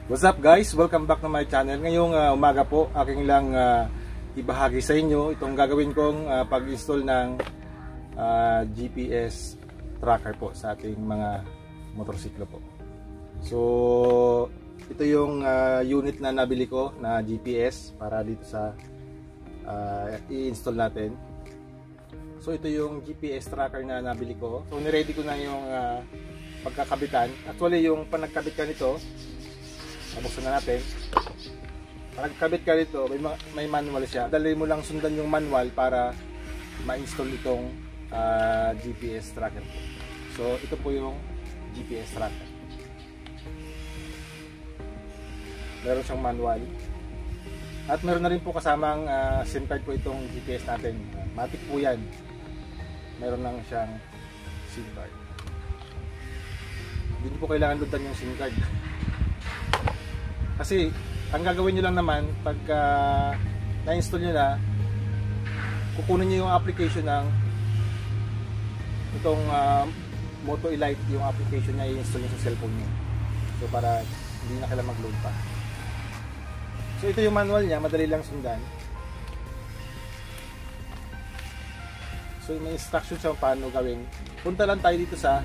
What's up guys? Welcome back to my channel. Ngayong umaga po, aking lang ibahagi sa inyo itong gagawin kong pag-install ng GPS tracker po sa ating mga motorsiklo po. So, ito yung unit na nabili ko na GPS para dito sa i-install natin. So, ito yung GPS tracker na nabili ko. So, niready ko na yung pagkakabitan. Actually, yung panagkabitan nito, buksan na natin. Pagkabit ka dito, may manual siya. Dali mo lang sundan yung manual para ma-install itong GPS tracker. So, ito po yung GPS tracker. Meron siyang manual. At meron na rin po kasamang SIM card po itong GPS natin. Matic po yan. Meron lang siyang SIM card. Hindi po kailangan lutan yung SIM card. Kasi ang gagawin nyo lang naman pagka na-install nyo na, kukunin nyo yung application ng itong Moto Elite, yung application niya i-install nyo sa cellphone nyo. So para hindi na kailangan mag-load pa. So ito yung manual niya, madali lang sundan. So may instructions siya paano gawin. Punta lang tayo dito sa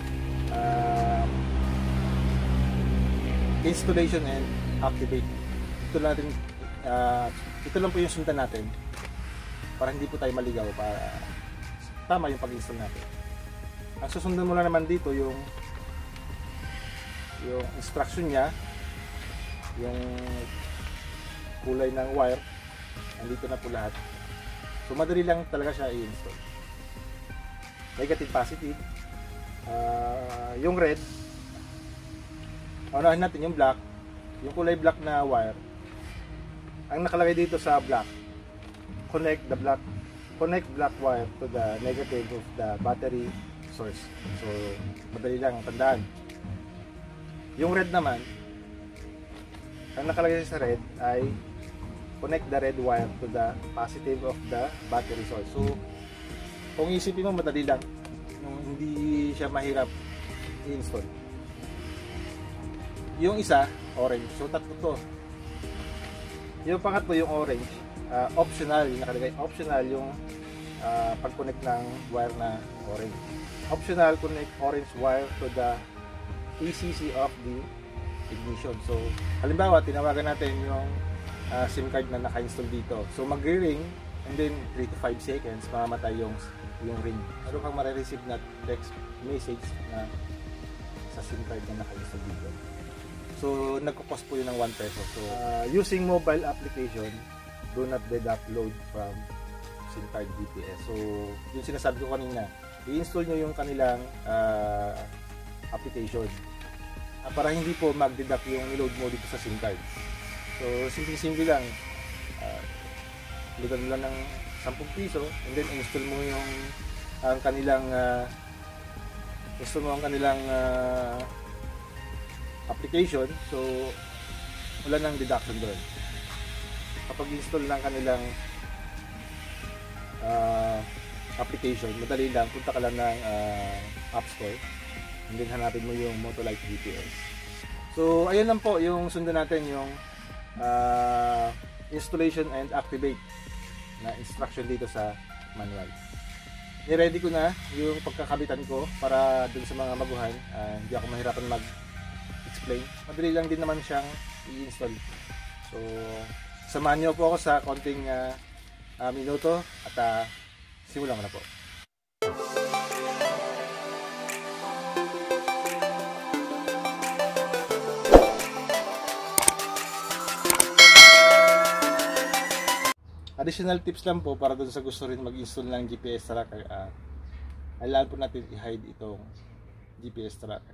installation and activate. Ito lang po yung sundan natin para hindi po tayo maligaw, para tama yung pag-install natin. Ang susundan mo lang naman dito yung instruction niya, yung kulay ng wire, nandito na po lahat. So madali lang talaga siya i-install. Negative, positive, yung red, unahin natin yung black, yung kulay black na wire. Ang nakalagay dito sa black, connect black wire to the negative of the battery source. So madali lang tandaan. Yung red naman, ang nakalagay sa red ay connect the red wire to the positive of the battery source. So kung isipin mo, madali lang, hindi siya mahirap i-install. Yung isa, orange. So tatlo to. Yung pangatlo, yung orange, optional, yung nakalagay optional yung pag-connect ng wire na orange. Optional, connect orange wire to the ECC of the ignition. So halimbawa, tinawagan natin yung SIM card na naka-install dito. So magre-ring and then 3 to 5 seconds mamamatay yung ring. Meron kang mare-receive na text message na sa SIM card na naka-install dito. So nagko-cost po yun ng 1 peso. So using mobile application, do not deduct load from SIM card GPS. So yung sinasabi ko kanina, i-install nyo yung kanilang application para hindi po mag-deduct yung load mo dito sa SIM card. So simple lang, lugan mo lang ng 10 piso and then install mo yung ang kanilang application. So wala nang deduction doon. Kapag install ng kanilang application, madali lang, punta ka lang ng App Store and then hanapin mo yung Moto Elite GPS. So ayun lang po yung sundan natin, yung installation and activate na instruction dito sa manual. Ni-ready ko na yung pagkakabitan ko para dun sa mga maguhan, hindi ako mahirapan mag-explain. Madali lang din naman siyang i-install. So samahan niyo po ako sa konting minuto at simulan ko na po. Additional tips lang po para doon sa gusto rin mag-install ng GPS tracker. Kailangan po natin i-hide itong GPS tracker.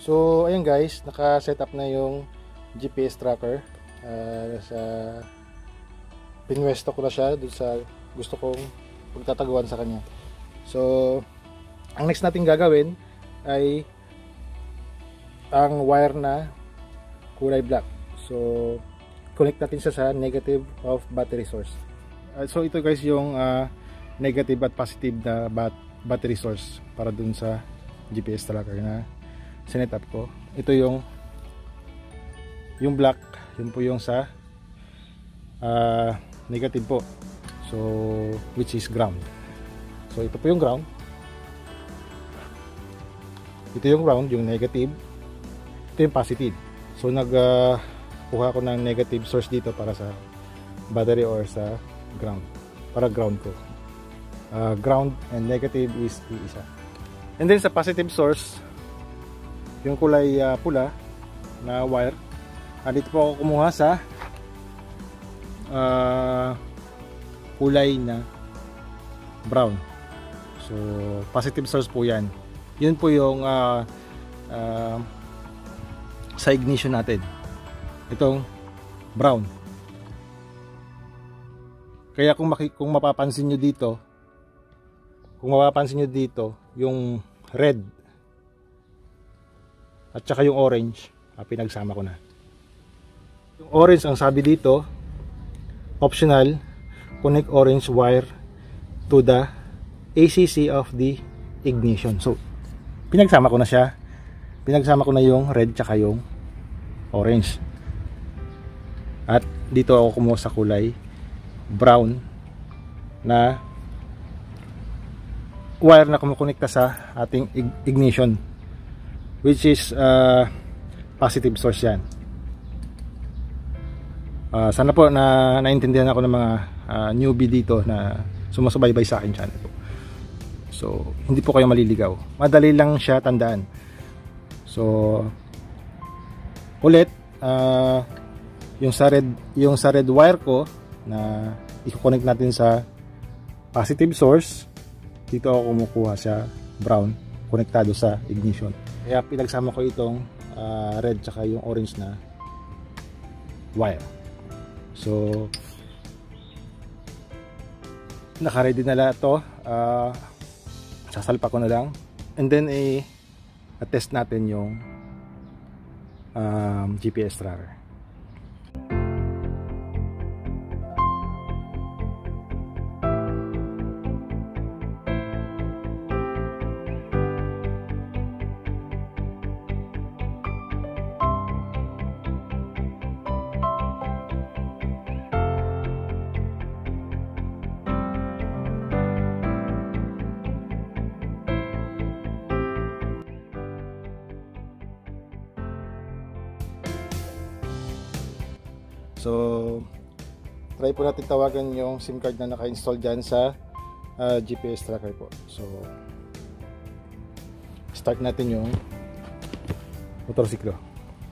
So ayun guys, naka-set up na yung GPS tracker. Pinwesto ko na siya doon sa gusto kong pagtataguan sa kanya. So ang next natin gagawin ay ang wire na kulay black. So connect natin siya sa negative of battery source. So ito guys yung negative at positive na battery source para dun sa GPS tracker na sinet up ko. Ito yung black, yun po yung sa negative po. So which is ground. So ito po yung ground. Ito yung ground, yung negative. Ito yung positive. So kuha ko ng negative source dito para sa battery or sa ground. Para ground ko. Ground and negative is iisa. And then sa positive source, yung kulay pula na wire, dito po ako kumuha sa kulay na brown. So positive source po yan. Yun po yung sa ignition natin, itong brown. Kaya kung mapapansin nyo dito, yung red at saka yung orange, pinagsama ko na. Yung orange, ang sabi dito, optional, connect orange wire to the ACC of the ignition. So pinagsama ko na siya. Pinagsama ko na yung red tsaka yung orange. At dito ako kumuha sa kulay brown na wire na kumukonekta sa ating ignition, which is positive source yan. Sana po na naintindihan ako ng mga newbie dito na sumasubaybay sa akin channel po. So hindi po kayo maliligaw, madali lang siya tandaan. So ulit, yung sa red wire ko na i-connect natin sa positive source, dito ako kumukuha sa brown, konektado sa ignition. Kaya pinagsama ko itong red tsaka yung orange na wire. So naka-ready na lahat to. Sasalpa ko na lang, and then test natin yung GPS tracker. So try po natin tawagan yung SIM card na naka-install dyan sa GPS tracker po. So start natin yung motorsiklo.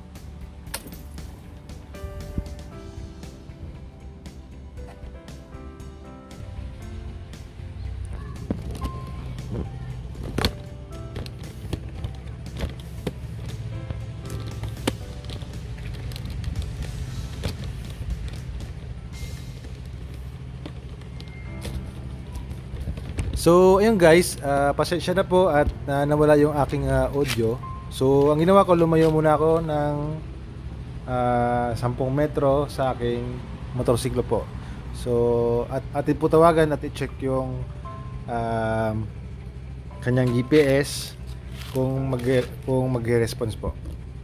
So ayun guys, pasensya na po at nawala yung aking audio. So ang ginawa ko, lumayo muna ako ng 10 metro sa aking motorsiklo po. So atin po tawagan at i-check yung kanyang GPS kung magre-response po.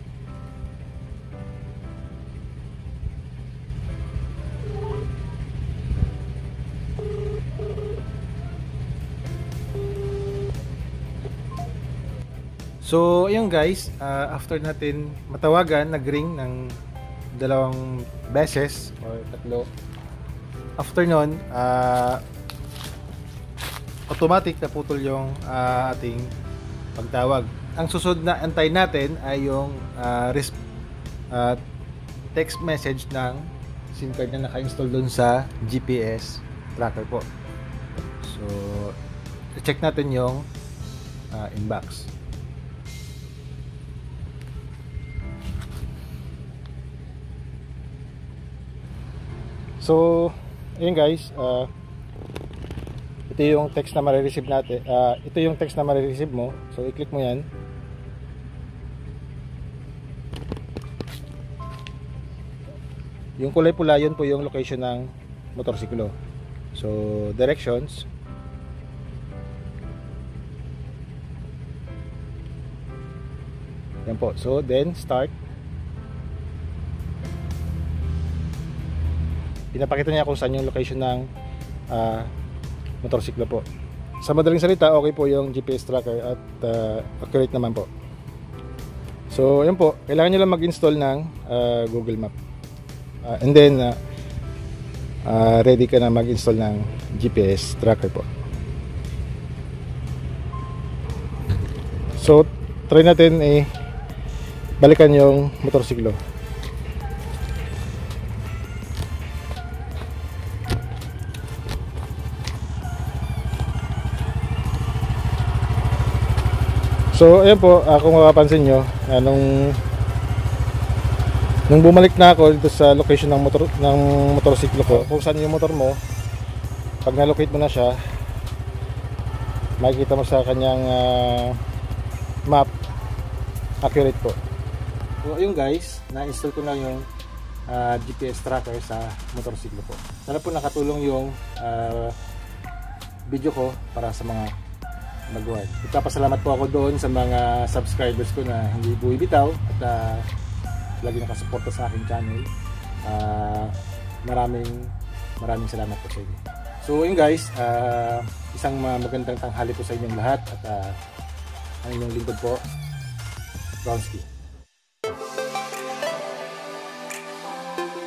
So ayun guys, after natin matawagan, nag-ring ng 2 beses or 3. After nun, automatic na putol yung ating pagtawag. Ang susunod na antay natin ay yung text message ng SIM card na naka-install dun sa GPS tracker po. So check natin yung inbox. So ayun guys, ito yung text na marireceive natin. Ito yung text na marireceive mo. So i-click mo yan. Yung kulay pula, yun po yung location ng motorsiklo. So directions. Yan po. So then start. Pinapakita niya kung saan yung location ng motorsiklo po. Sa madaling salita, okay po yung GPS tracker at accurate naman po. So yan po, kailangan nyo lang mag-install ng Google Map. And then ready ka na mag-install ng GPS tracker po. So try natin balikan yung motorsiklo. So ayan po, kung makapansin nyo, nung bumalik na ako dito sa location ng motorsiklo ko, kung saan yung motor mo, pag na-locate mo na siya, makikita mo sa kanyang map, accurate po. So ayun guys, na-install ko na yung GPS tracker sa motorsiklo ko. Sana po nakatulong yung video ko para sa mga mag-work. Nagpapasalamat po ako doon sa mga subscribers ko na hindi buwibitaw at lagi nakasuporta sa aking channel. Maraming salamat po sa inyo. So yun guys, isang magandang tanghali po sa inyong lahat at ang inyong lingkod po, Brownsky.